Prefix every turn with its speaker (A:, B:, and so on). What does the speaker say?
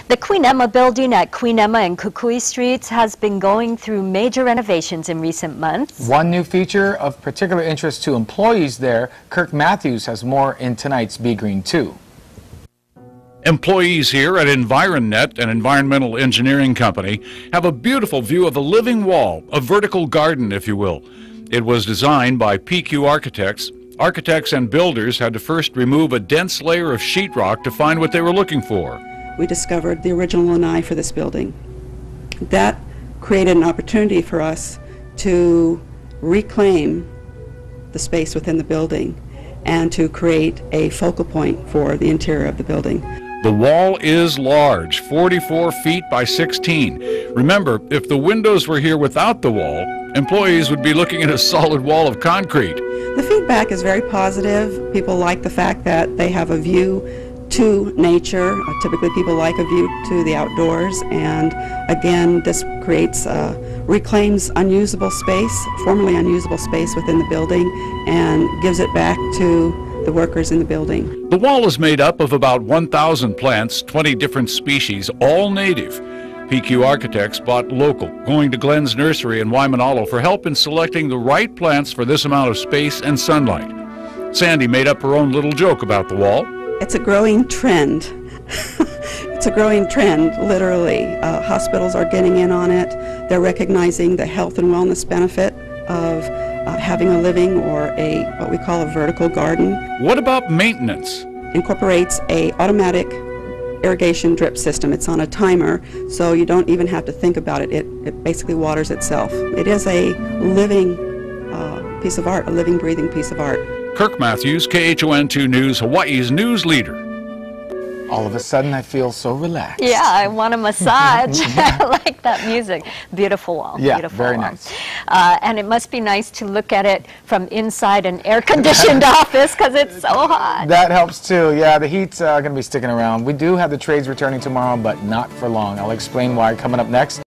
A: The Queen Emma building at Queen Emma and Kukui Streets has been going through major renovations in recent months.
B: One new feature of particular interest to employees there. Kirk Matthews has more in tonight's Be Green 2.
C: Employees here at EnvironNet, an environmental engineering company, have a beautiful view of a living wall, a vertical garden, if you will. It was designed by PQ Architects. Architects and builders had to first remove a dense layer of sheetrock to find what they were looking for.
D: We discovered the original lanai for this building. That created an opportunity for us to reclaim the space within the building and to create a focal point for the interior of the building.
C: The wall is large, 44 feet by 16. Remember, if the windows were here without the wall, employees would be looking at a solid wall of concrete.
D: The feedback is very positive. People like the fact that they have a view to nature. Typically people like a view to the outdoors, and again this reclaims unusable space, formerly unusable space within the building, and gives it back to the workers in the building.
C: The wall is made up of about 1,000 plants, 20 different species, all native. PQ Architects bought local, going to Glenn's Nursery in Waimanalo for help in selecting the right plants for this amount of space and sunlight. Sandy made up her own little joke about the wall.
D: It's a growing trend. It's a growing trend, literally. Hospitals are getting in on it. They're recognizing the health and wellness benefit of having a living or what we call a vertical garden.
C: What about maintenance?
D: Incorporates a automatic irrigation drip system. It's on a timer, so you don't even have to think about it. It basically waters itself. It is a living piece of art, a living, breathing piece of art.
C: Kirk Matthews, KHON2 News, Hawaii's news leader.
B: All of a sudden I feel so relaxed.
A: Yeah, I want a massage. I like that music. Beautiful wall.
B: Yeah,
A: beautiful
B: very
A: wall.
B: nice.
A: And it must be nice to look at it from inside an air-conditioned office because it's so hot.
B: That helps too. Yeah, the heat's going to be sticking around. We do have the trades returning tomorrow, but not for long. I'll explain why coming up next.